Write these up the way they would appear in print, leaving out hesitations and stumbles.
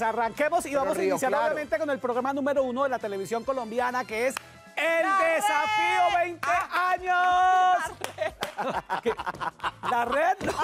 arranquemos y vamos a iniciar obviamente con el programa número 1 de la televisión colombiana, que es El Desafío 20 años. ¿La red? No,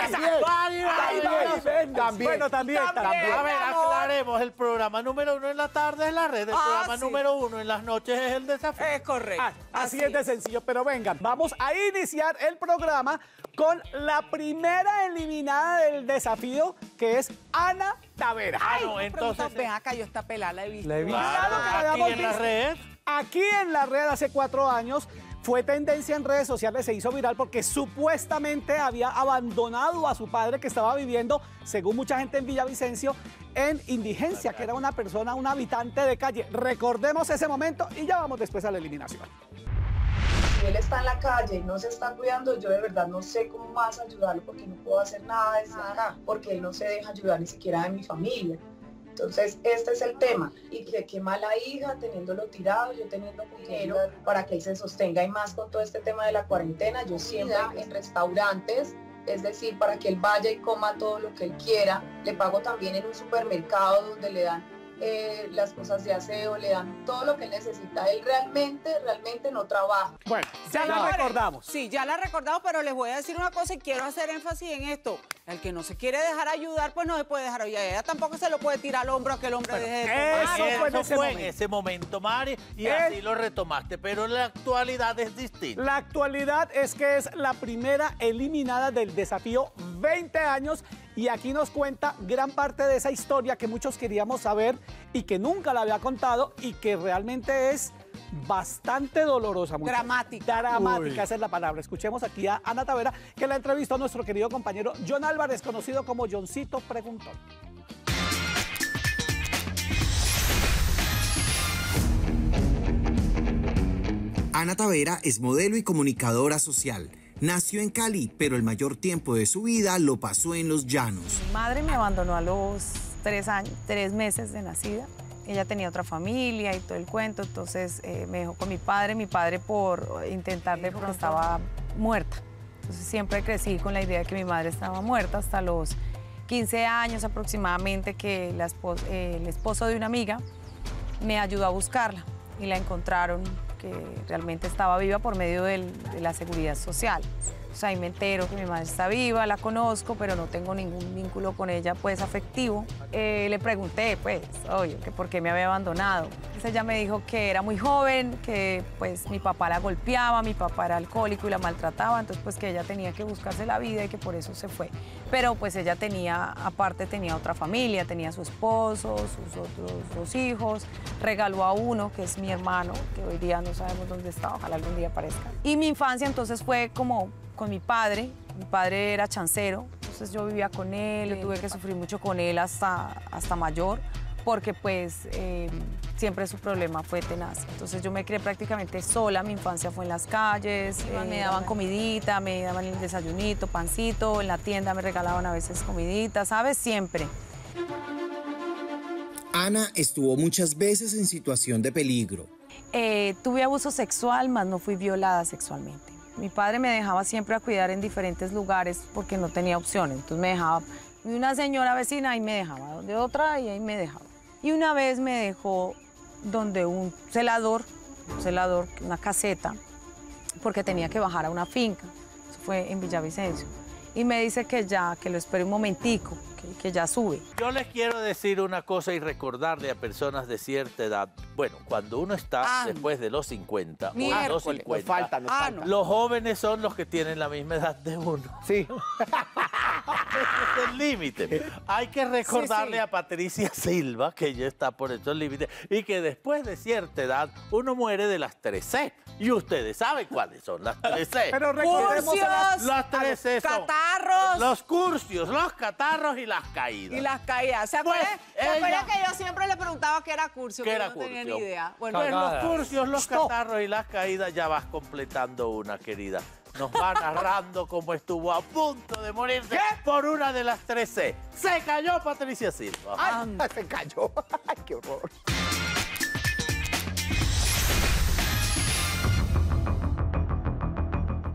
También. Bueno, también. A ver, aclaremos, el programa número 1 en la tarde es la red, el programa número 1 en las noches es El Desafío. Es correcto. Así es de sencillo, pero vengan, vamos a iniciar el programa con la primera eliminada del desafío, que es Ana Tavera. No, entonces... Ven acá, yo esta pelada la he visto. La he visto. Claro, Claro que la aquí habíamos en la visto. red. Aquí en la red hace 4 años fue tendencia en redes sociales, se hizo viral porque supuestamente había abandonado a su padre que estaba viviendo, según mucha gente en Villavicencio, en indigencia, que era una persona, un habitante de calle. Recordemos ese momento y ya vamos después a la eliminación. Si él está en la calle y no se está cuidando, yo de verdad no sé cómo más ayudarlo porque no puedo hacer nada desde acá, porque él no se deja ayudar ni siquiera de mi familia. Entonces, este es el tema. Y que qué mala hija, teniéndolo tirado, yo teniendo dinero para que él se sostenga, y más con todo este tema de la cuarentena. Yo siempre en restaurantes, es decir, para que él vaya y coma todo lo que él quiera. Le pago también en un supermercado donde le dan las cosas de aseo, le dan todo lo que él necesita. Él realmente no trabaja. Bueno, ya la recordamos. Sí, ya la recordamos, pero les voy a decir una cosa y quiero hacer énfasis en esto. El que no se quiere dejar ayudar, pues no se puede dejar ayudar. Ella tampoco se lo puede tirar al hombro a que el hombre deje de tomar. Eso fue en ese momento, Mari, y así lo retomaste, pero la actualidad es distinta. La actualidad es que es la primera eliminada del desafío 20 años, y aquí nos cuenta gran parte de esa historia que muchos queríamos saber y que nunca la había contado y que realmente es bastante dolorosa. Dramática. Dramática, esa es la palabra. Escuchemos aquí a Ana Tavera, que la entrevistó a nuestro querido compañero John Álvarez, conocido como Johncito Preguntón. Ana Tavera es modelo y comunicadora social. Nació en Cali, pero el mayor tiempo de su vida lo pasó en los llanos. Mi madre me abandonó a los 3 meses de nacida. Ella tenía otra familia y todo el cuento, entonces me dejó con mi padre por intentarle, porque estaba muerta. Entonces siempre crecí con la idea de que mi madre estaba muerta hasta los 15 años aproximadamente, que el esposo de una amiga me ayudó a buscarla y la encontraron, que realmente estaba viva por medio de la seguridad social. O sea, ahí me entero que mi madre está viva, la conozco, pero no tengo ningún vínculo con ella, pues, afectivo. Le pregunté, pues, oye, que por qué me había abandonado. Entonces ella me dijo que era muy joven, que, pues, mi papá la golpeaba, mi papá era alcohólico y la maltrataba, entonces, pues, que ella tenía que buscarse la vida y que por eso se fue. Pero, pues, ella aparte tenía otra familia, tenía su esposo, sus otros 2 hijos, regaló a uno, que es mi hermano, que hoy día no sabemos dónde está, ojalá algún día aparezca. Y mi infancia, entonces, fue como con mi padre era chancero, entonces yo vivía con él, tuve que sufrir mucho con él hasta mayor, porque pues siempre su problema fue tenaz. Entonces yo me crié prácticamente sola, mi infancia fue en las calles, me daban comidita, me daban el desayunito, pancito, en la tienda me regalaban a veces comidita, ¿sabes? Siempre. Ana estuvo muchas veces en situación de peligro. Tuve abuso sexual, mas no fui violada sexualmente. Mi padre me dejaba siempre a cuidar en diferentes lugares porque no tenía opciones. Entonces me dejaba de una señora vecina y me dejaba, de otra y ahí me dejaba. Y una vez me dejó donde un celador, una caseta, porque tenía que bajar a una finca. Eso fue en Villavicencio. Y me dice que lo espere un momentico, que ya sube. Yo les quiero decir una cosa y recordarle a personas de cierta edad. Bueno, cuando uno está después de los 50 o de los 50, los jóvenes son los que tienen la misma edad de uno. Sí. Ese es el límite. Hay que recordarle a Patricia Silva que ella está por estos límites y que después de cierta edad uno muere de las 3C. Y ustedes saben cuáles son las 3C. Pero recordemos las 3C son catarros, los cursios, los catarros y las caídas. Y las caídas. ¿Se acuerdan que yo siempre le preguntaba qué era curso? ¿Qué que era no tenía curso? ni idea. Bueno, Pues los cursios, los catarros y las caídas, ya vas completando una, querida. Nos va narrando cómo estuvo a punto de morirse por una de las 3C. Se cayó Patricia Silva. Ay, se cayó. Ay, qué horror.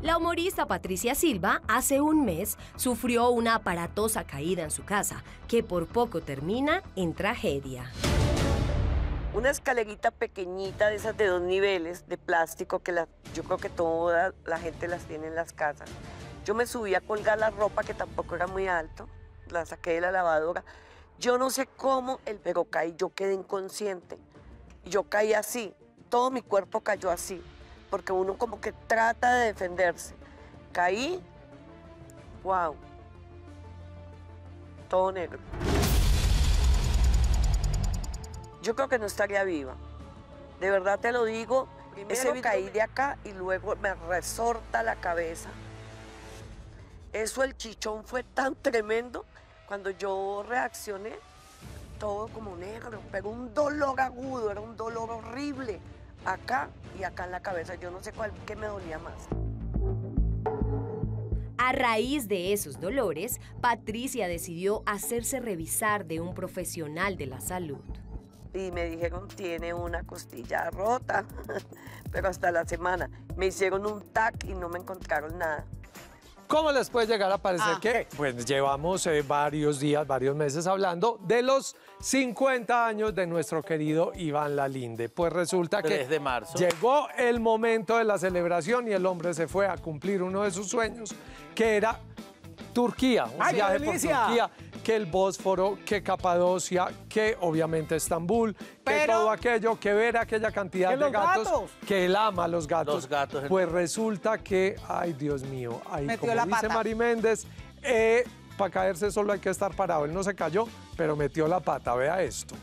La humorista Patricia Silva hace un mes sufrió una aparatosa caída en su casa, que por poco termina en tragedia. Una escalerita pequeñita de esas de 2 niveles de plástico que yo creo que toda la gente las tiene en las casas. Yo me subí a colgar la ropa, que tampoco era muy alto, la saqué de la lavadora. Yo no sé cómo, pero caí, yo quedé inconsciente. Yo caí así, todo mi cuerpo cayó así, porque uno como que trata de defenderse. Caí, wow, todo negro. Yo creo que no estaría viva. De verdad te lo digo. Primero caí de acá y luego me resorta la cabeza. Eso, el chichón fue tan tremendo. Cuando yo reaccioné, todo como negro, pero un dolor agudo, era un dolor horrible. Acá y acá en la cabeza, yo no sé qué me dolía más. A raíz de esos dolores, Patricia decidió hacerse revisar de un profesional de la salud. Y me dijeron, tiene una costilla rota, pero hasta la semana. Me hicieron un TAC y no me encontraron nada. ¿Cómo les puede llegar a parecer que pues llevamos varios días, varios meses hablando de los 50 años de nuestro querido Iván Lalinde? Pues resulta 3 que de marzo. llegó el momento de la celebración y el hombre se fue a cumplir uno de sus sueños, que era Turquía, un ¡Ay, qué viaje por delicia! Turquía, que el Bósforo, que Capadocia, que obviamente Estambul, que todo aquello, que ver aquella cantidad ¡Que de los gatos, gatos! que él ama a los gatos. Los gatos. Pues resulta que, ay Dios mío, ahí Metió como la dice pata. Mari Méndez, para caerse solo hay que estar parado. Él no se cayó, pero metió la pata, vea esto.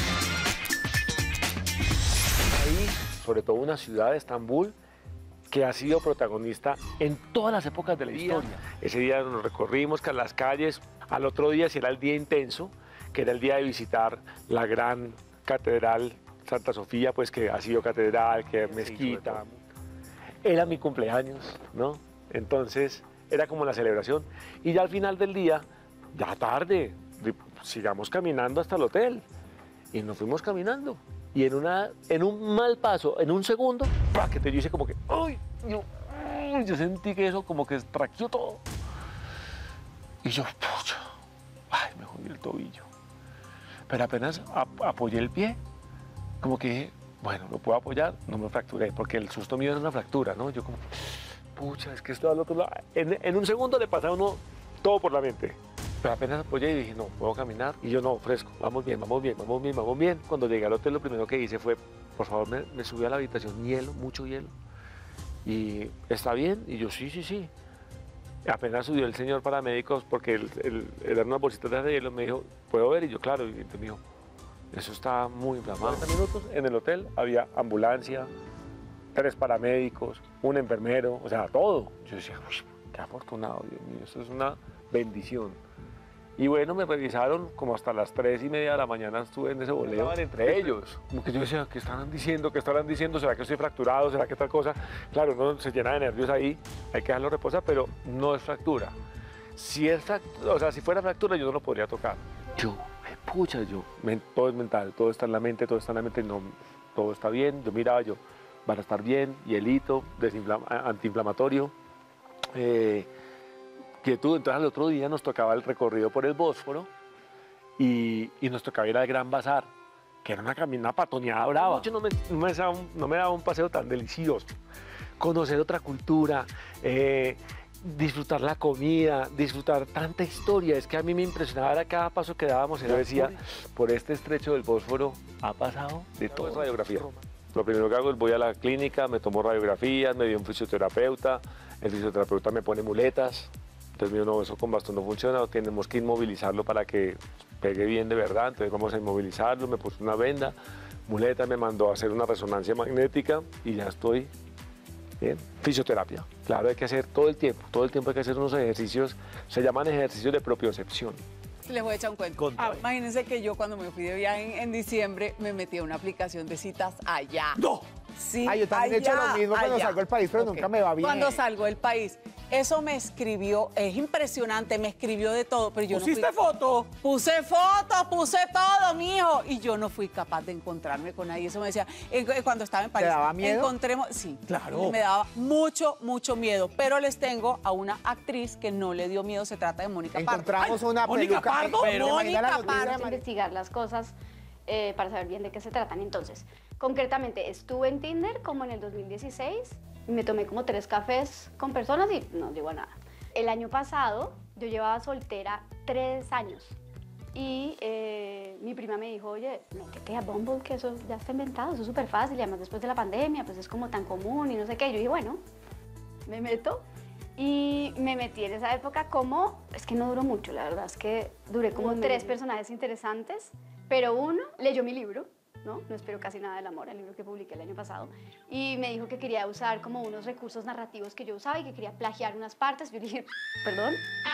Ahí, sobre todo una ciudad de Estambul, que ha sido protagonista en todas las épocas de la historia. Ese día nos recorrimos las calles, al otro día sí era el día intenso, que era el día de visitar la gran catedral Santa Sofía, pues que ha sido catedral, que es mezquita. Era mi cumpleaños, ¿no? Entonces era como la celebración. Y ya al final del día, ya tarde, sigamos caminando hasta el hotel. Y nos fuimos caminando. Y en un mal paso, en un segundo, que te hice como que, ¡ay! Yo sentí que eso como que extraquió todo. Y yo, pucha, ay, me jodí el tobillo. Pero apenas apoyé el pie, como que dije, bueno, lo puedo apoyar, no me fracturé, porque el susto mío era una fractura, ¿no? Yo como, pucha, es que esto al otro lado. En un segundo le pasa a uno todo por la mente. Pero apenas apoyé y dije, no, puedo caminar. Y yo, no, fresco, vamos bien, vamos bien, vamos bien, vamos bien. Cuando llegué al hotel, lo primero que hice fue, por favor, me subí a la habitación, hielo, mucho hielo. Y, ¿está bien? Y yo, sí, sí, sí. Apenas subió el señor paramédicos, porque eran unas bolsitas de hielo, me dijo, ¿puedo ver? Y yo, claro, y me dijo, eso está muy inflamado. 40 minutos en el hotel había ambulancia, 3 paramédicos, un enfermero, o sea, todo. Yo decía, uy, qué afortunado, Dios mío, eso es una bendición. Y bueno, me revisaron como hasta las 3:30 de la mañana, estuve en ese boleo. Estaban entre ellos. Como que yo decía, ¿qué estarán diciendo? ¿Qué estarán diciendo? ¿Será que estoy fracturado? ¿Será que tal cosa? Claro, uno se llena de nervios ahí, hay que dejarlo reposar, pero no es fractura. Si es fractura, o sea, si fuera fractura yo no lo podría tocar. Yo, pucha, todo es mental, todo está en la mente, todo está en la mente, no, todo está bien. Yo miraba, van a estar bien, hielito, antiinflamatorio. Quietud. Entonces al otro día nos tocaba el recorrido por el Bósforo y nos tocaba ir al Gran Bazar, que era una patoneada brava. No me daba un paseo tan delicioso. Conocer otra cultura, disfrutar la comida, disfrutar tanta historia. Es que a mí me impresionaba era cada paso que dábamos. Yo decía, por este estrecho del Bósforo ha pasado de todo. Radiografía. Lo primero que hago es voy a la clínica, me tomo radiografías, me dio un fisioterapeuta, el fisioterapeuta me pone muletas. Entonces me dijo, no, eso con bastón no funciona, tenemos que inmovilizarlo para que pegue bien de verdad. Entonces vamos a inmovilizarlo, me puso una venda, muleta, me mandó a hacer una resonancia magnética y ya estoy bien. Fisioterapia, claro, hay que hacer todo el tiempo hay que hacer unos ejercicios, se llaman ejercicios de propiocepción. Les voy a echar un cuento. Imagínense que yo cuando me fui de viaje en diciembre me metí a una aplicación de citas allá. ¡No! Sí, Ay, yo también he hecho lo mismo cuando salgo del país, pero nunca me va bien. Cuando salgo del país. Eso me escribió, es impresionante, me escribió de todo, pero yo ¿Pusiste no fui... foto? Puse fotos, puse todo, mijo. Y yo no fui capaz de encontrarme con nadie. Eso me decía, cuando estaba en París. ¿Te daba miedo? Encontremos, sí, Claro. me daba mucho, mucho miedo. Pero les tengo a una actriz que no le dio miedo, se trata de Mónica Pardo. Encontramos una Mónica peluca. Pardo, pero Mónica imagina la noticia Pardo. de Mari- Investigar las cosas para saber bien de qué se tratan. Entonces, concretamente, estuve en Tinder como en el 2016, me tomé como 3 cafés con personas y no llegó a nada. El año pasado yo llevaba soltera 3 años y mi prima me dijo, oye, métete a Bumble, que eso ya está inventado, eso es súper fácil y además después de la pandemia pues es como tan común y no sé qué. Yo dije, bueno, me meto. Y me metí en esa época como, es que no duró mucho, la verdad es que duré como 3 personajes interesantes, pero uno leyó mi libro, ¿no? No espero casi nada del amor, el libro que publiqué el año pasado, y me dijo que quería usar como unos recursos narrativos que yo usaba y que quería plagiar unas partes. Yo le dije, perdón.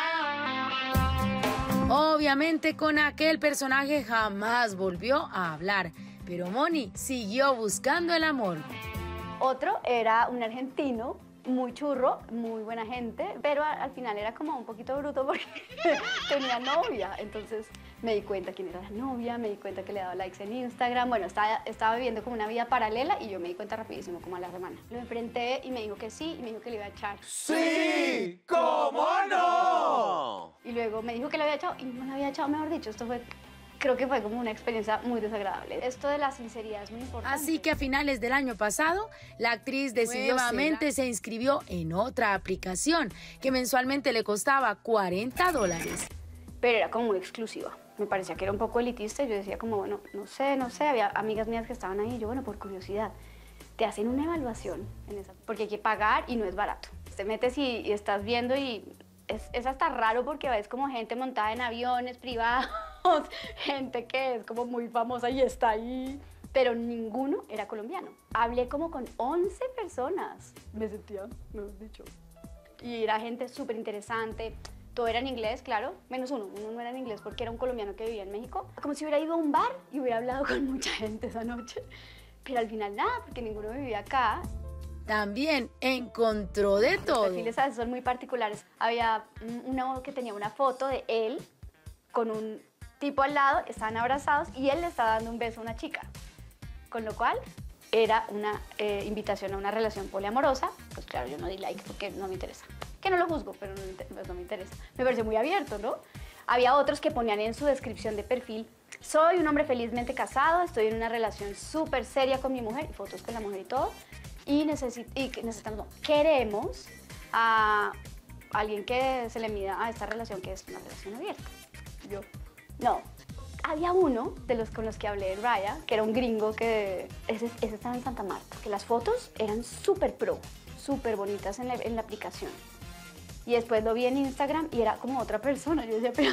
Obviamente con aquel personaje jamás volvió a hablar, pero Moni siguió buscando el amor. Otro era un argentino, muy churro, muy buena gente, pero al final era como un poquito bruto porque tenía novia. Entonces me di cuenta quién era la novia, me di cuenta que le daba likes en Instagram. Bueno, estaba viviendo como una vida paralela y yo me di cuenta rapidísimo, como a la semana. Lo enfrenté y me dijo que sí, y me dijo que le iba a echar. ¡Sí! ¿Cómo no? Y luego me dijo que le había echado y no le había echado, mejor dicho. Creo que fue como una experiencia muy desagradable. Esto de la sinceridad es muy importante. Así que a finales del año pasado, la actriz decidió nuevamente se inscribió en otra aplicación que mensualmente le costaba $40. Pero era como muy exclusiva. Me parecía que era un poco elitista y yo decía como, bueno, no sé. Había amigas mías que estaban ahí y yo, bueno, por curiosidad, te hacen una evaluación en esa, porque hay que pagar y no es barato. Te metes y estás viendo y es hasta raro porque ves como gente montada en aviones privados, gente que es como muy famosa y está ahí, pero ninguno era colombiano. Hablé como con 11 personas, me sentía, mejor dicho, y era gente súper interesante. Todo era en inglés, claro, menos uno no era en inglés porque era un colombiano que vivía en México. Como si hubiera ido a un bar y hubiera hablado con mucha gente esa noche, pero al final nada, porque ninguno vivía acá. También encontró de todo. Los perfiles a veces son muy particulares. Había uno que tenía una foto de él con un tipo al lado, estaban abrazados y él le estaba dando un beso a una chica. Con lo cual era una invitación a una relación poliamorosa. Pues claro, yo no di like porque no me interesa. Que no lo juzgo, pero no me interesa. Me pareció muy abierto, ¿no? Había otros que ponían en su descripción de perfil: soy un hombre felizmente casado, estoy en una relación súper seria con mi mujer, y fotos con la mujer y todo. Y queremos a alguien que se le mida a esta relación, que es una relación abierta. Yo, no. Había uno de los con los que hablé, Raya, que era un gringo ese estaba en Santa Marta, que las fotos eran súper pro, súper bonitas en la aplicación. Y después lo vi en Instagram y era como otra persona. Yo decía, pero...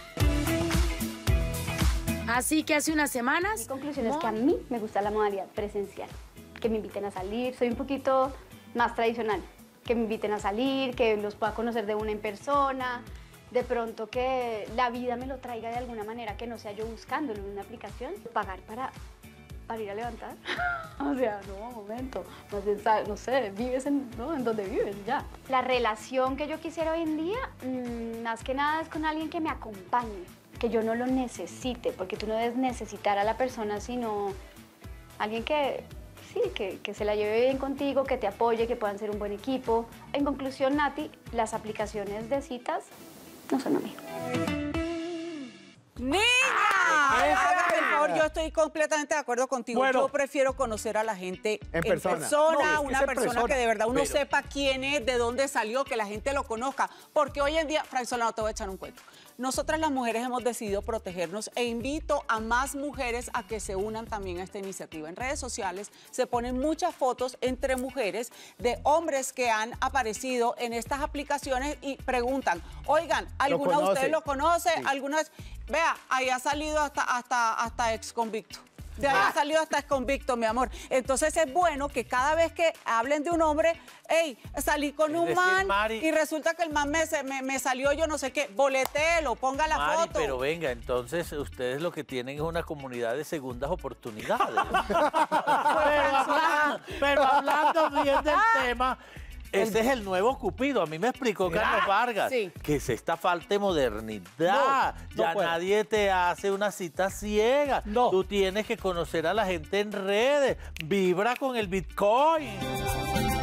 Así que hace unas semanas... Mi conclusión es que a mí me gusta la modalidad presencial. Que me inviten a salir, soy un poquito más tradicional. Que me inviten a salir, que los pueda conocer de una en persona. De pronto que la vida me lo traiga de alguna manera, que no sea yo buscándolo en una aplicación. Pagar para ir a levantar. O sea, no, un momento. Más bien, no sé, vives en donde vives, ya. La relación que yo quisiera hoy en día, más que nada es con alguien que me acompañe. Que yo no lo necesite, porque tú no debes necesitar a la persona, sino alguien que... Sí, que se la lleve bien contigo, que te apoye, que puedan ser un buen equipo. En conclusión, Nati, las aplicaciones de citas no son lo mío. ¡Niña! Hágame el favor, yo estoy completamente de acuerdo contigo. Bueno. Yo prefiero conocer a la gente en persona. No, es que Una es en persona persona. que de verdad uno Pero- sepa quién es, de dónde salió, que la gente lo conozca. Porque hoy en día, Frank Solano, te voy a echar un cuento. Nosotras las mujeres hemos decidido protegernos e invito a más mujeres a que se unan también a esta iniciativa. En redes sociales se ponen muchas fotos entre mujeres de hombres que han aparecido en estas aplicaciones y preguntan, oigan, ¿alguna de ustedes lo conoce? Sí. ¿Alguna vez? Vea, ahí ha salido hasta ex convicto. De ahí salió hasta convicto, mi amor. Entonces es bueno que cada vez que hablen de un hombre, hey, salí con un man y resulta que el man me salió yo no sé qué, boletéelo, ponga la foto. Pero venga, entonces ustedes lo que tienen es una comunidad de segundas oportunidades. pero hablando bien del tema, ese es el nuevo Cupido. A mí me explicó Carlos Vargas que es esta falta de modernidad. Ya nadie te hace una cita ciega. Tú tienes que conocer a la gente en redes. Vibra con el Bitcoin.